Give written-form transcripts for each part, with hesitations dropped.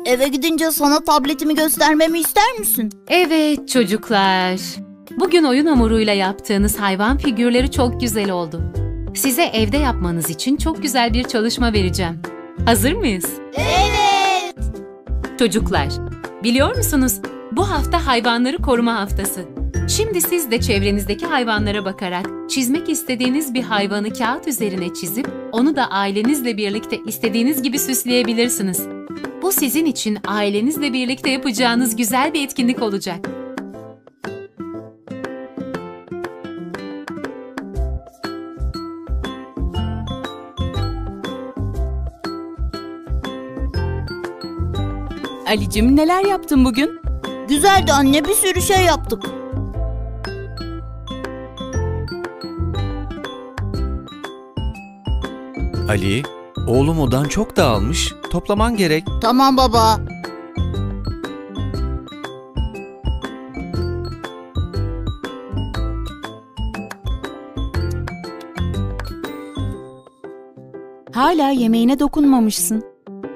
Eve gidince sana tabletimi göstermemi ister misin? Evet çocuklar. Bugün oyun hamuruyla yaptığınız hayvan figürleri çok güzel oldu. Size evde yapmanız için çok güzel bir çalışma vereceğim. Hazır mıyız? Evet. Çocuklar, biliyor musunuz? Bu hafta hayvanları koruma haftası. Şimdi siz de çevrenizdeki hayvanlara bakarak çizmek istediğiniz bir hayvanı kağıt üzerine çizip onu da ailenizle birlikte istediğiniz gibi süsleyebilirsiniz. Bu sizin için ailenizle birlikte yapacağınız güzel bir etkinlik olacak. Ali'cim neler yaptın bugün? Güzeldi anne, bir sürü şey yaptık. Ali, oğlum odan çok dağılmış. Toplaman gerek. Tamam baba. Hala yemeğine dokunmamışsın.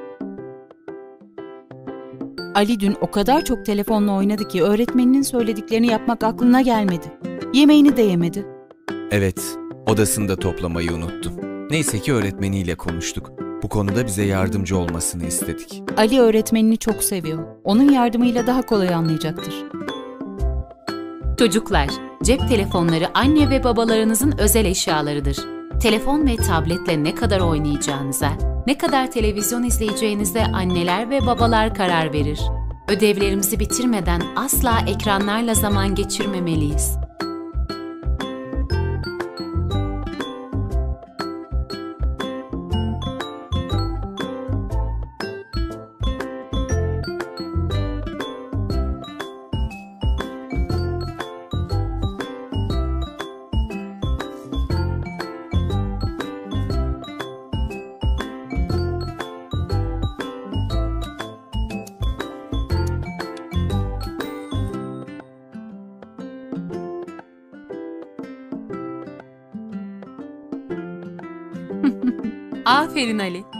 Ali dün o kadar çok telefonla oynadı ki öğretmeninin söylediklerini yapmak aklına gelmedi. Yemeğini de yemedi. Evet, odasını da toplamayı unuttum. Neyse ki öğretmeniyle konuştuk. Bu konuda bize yardımcı olmasını istedik. Ali öğretmenini çok seviyor. Onun yardımıyla daha kolay anlayacaktır. Çocuklar, cep telefonları anne ve babalarınızın özel eşyalarıdır. Telefon ve tabletle ne kadar oynayacağınıza, ne kadar televizyon izleyeceğinize anneler ve babalar karar verir. Ödevlerimizi bitirmeden asla ekranlarla zaman geçirmemeliyiz. Aferin Ali.